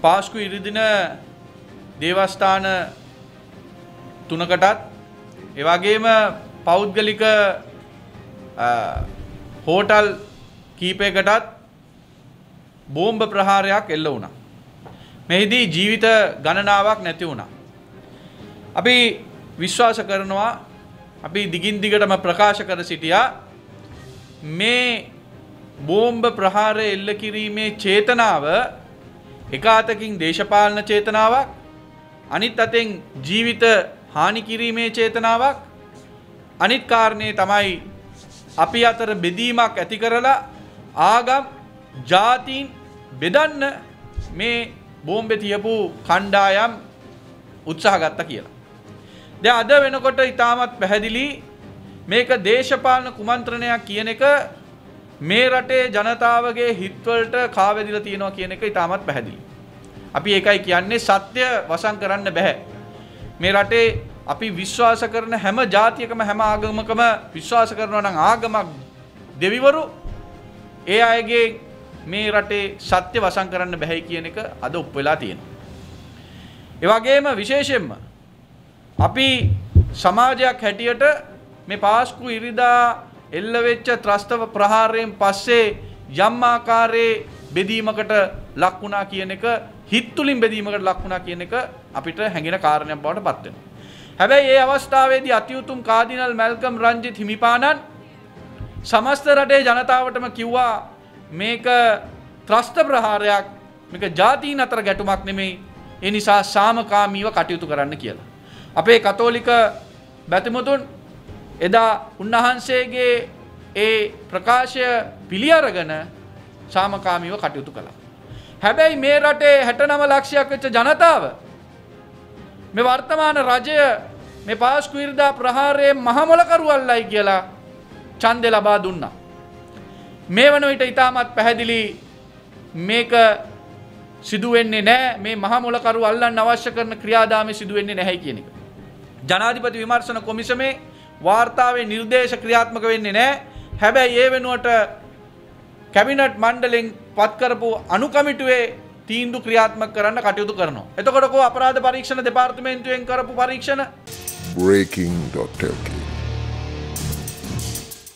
පාස්කු ඉරිදින දේවස්ථාන 3කටත් ඒ වගේම පෞද්ගලික හෝටල් කීපයකටත් බෝම්බ ප්‍රහාරයක් එල්ල වුණා. මෙහිදී ජීවිත ගණනාවක් නැති වුණා. අපි විශ්වාස කරනවා අපි දිගින් දිගටම ප්‍රකාශ කර සිටියා මේ බෝම්බ ප්‍රහාරය එල්ල කිරීමේ චේතනාව එක අතකින් දේශපාලන චේතනාවක් අනිත් අතෙන් ජීවිත හානි කිරීමේ චේතනාවක් අනිත් කාරණේ තමයි අපි අතර බෙදීමක් ඇති කරලා ආගම් ජාතීන් බෙදන්න මේ බෝම්බේ තියපු කණ්ඩායම් උත්සාහ ගත්තා කියලා. දැන් අද වෙනකොට ඉතාමත් පැහැදිලි මේක දේශපාලන කුමන්ත්‍රණයක් කියන එක මේ රටේ ජනතාවගේ හිත්වලට කාවැදිලා තියෙනවා කියන එක ඉතාමත් පැහැදිලි. අපි ඒකයි කියන්නේ සත්‍ය වසන් කරන්න බෑ. මේ රටේ අපි විශ්වාස කරන හැම ජාතියකම හැම ආගමකම විශ්වාස කරනවා නම් ආගමක් දෙවිවරු ඒ අයගේ මේ රටේ සත්‍ය වසන් කරන්න බෑ කියන එක අද ඔප්පු වෙලා තියෙනවා. ඒ වගේම විශේෂයෙන්ම අපි සමාජයක් හැටියට මේ පාස්කු ඉරිදා එල්ල වෙච්ච ත්‍රස්තව ප්‍රහාරයෙන් පස්සේ යම් ආකාරයේ බෙදීමකට ලක් වුණා කියන එක හිත් තුලින් බෙදීමකට ලක් වුණා කියන එක අපිට හැඟෙන කාරණයක් බවට පත් වෙනවා. හැබැයි මේ අවස්ථාවේදී අතිඋතුම් කාදිනල් මැල්කම් රංජිත් හිමිපාණන් සමස්ත රටේ ජනතාවටම කිව්වා මේක ත්‍රස්ත ප්‍රහාරයක් මේක ජාතීන් අතර ගැටුමක් නෙමෙයි ඒ නිසා සාමකාමීව කටයුතු කරන්න කියලා. අපේ කතෝලික බැතිමතුන් එදා උන්වහන්සේගේ ඒ ප්‍රකාශය පිළි අරගෙන සාමකාමීව කටයුතු කළා. හැබැයි මේ රටේ 69 ලක්ෂයක් වෙච්ච ජනතාව මේ වර්තමාන රජය මේ පාස්කු ඉරිදා ප්‍රහාරයේ මහමොලකරුවල්ලයි කියලා ඡන්දය ලබා දුන්නා. මේ වන විට ඉතාමත් පැහැදිලි මේක සිදු වෙන්නේ නැහැ මේ මහමොලකරු අල්ලන්න අවශ්‍ය කරන ක්‍රියාදාමය සිදු වෙන්නේ නැහැ කියන එක. ජනාධිපති විමර්ශන කොමිසමේ වාර්තාවේ නිර්දේශ ක්‍රියාත්මක වෙන්නේ නැහැ. හැබැයි ඒ වෙනුවට කැබිනට් මණ්ඩලෙන් පත් කරපු අනුකමිටුවේ තීන්දුව ක්‍රියාත්මක කරන්න කටයුතු කරනවා. එතකොට කො අපරාධ පරීක්ෂණ දෙපාර්තමේන්තුවෙන් කරපු පරීක්ෂණ breaking.lk